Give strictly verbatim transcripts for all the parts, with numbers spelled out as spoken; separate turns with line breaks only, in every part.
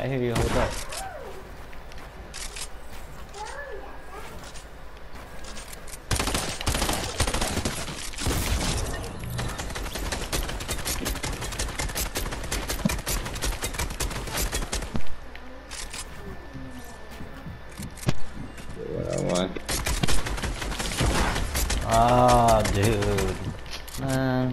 hear you. Hold up. Ah, dude, man.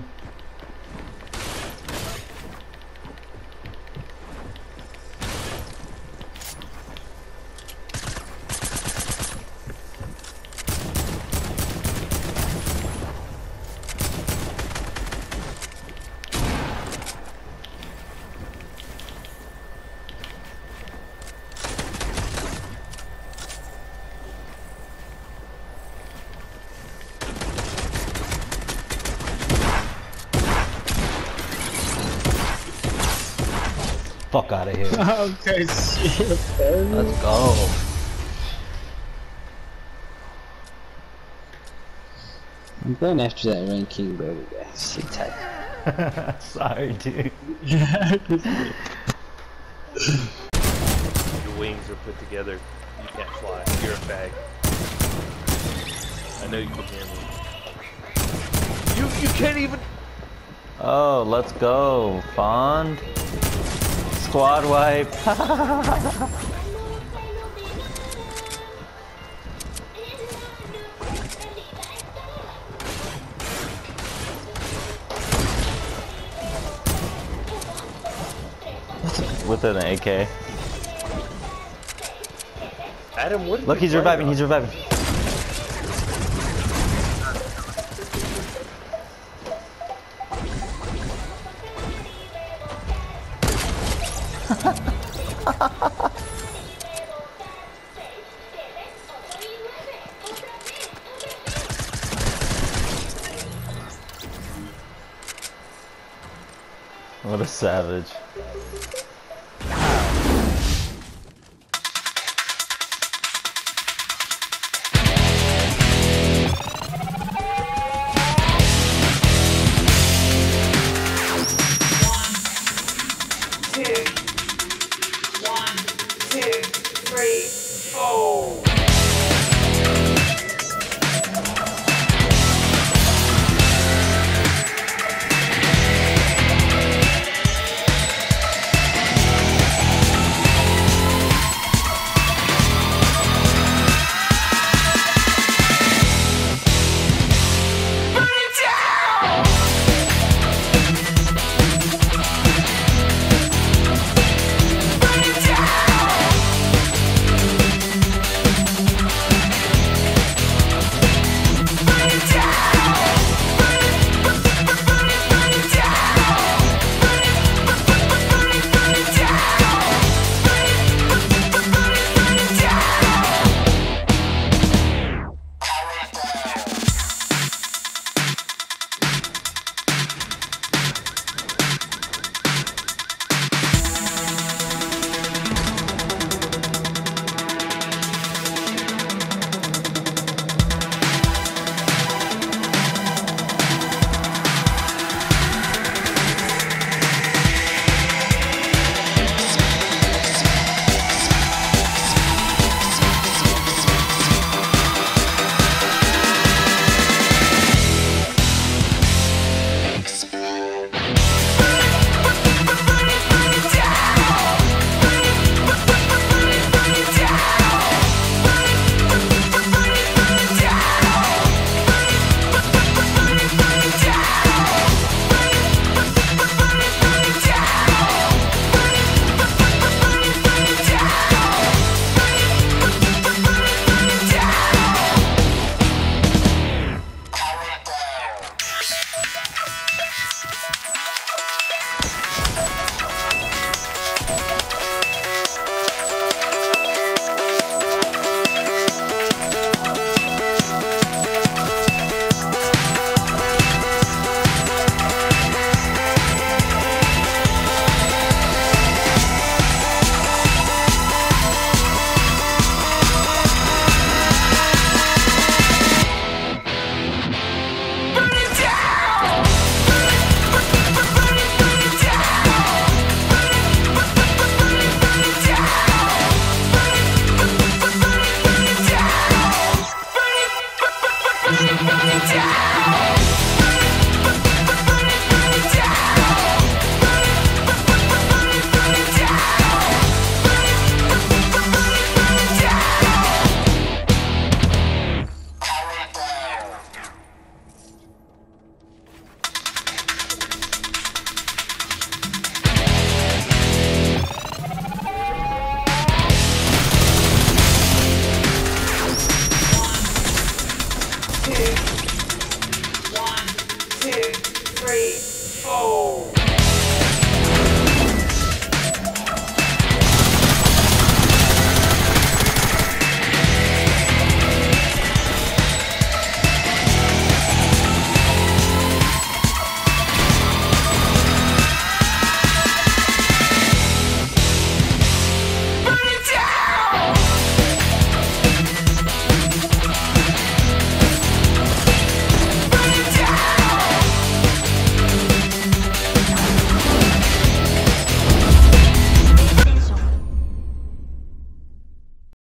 Fuck out of here.
Okay, shit.
Let's go.
I'm going after that ranking, bro. That shit tight.
Sorry, dude.
Your wings are put together. You can't fly. You're a fag. I know you can hear me. You you can't even.
Oh, let's go. Fond. Squad wipe. With an A K.
Adam, what?
Look, he's reviving. He's reviving. What a savage.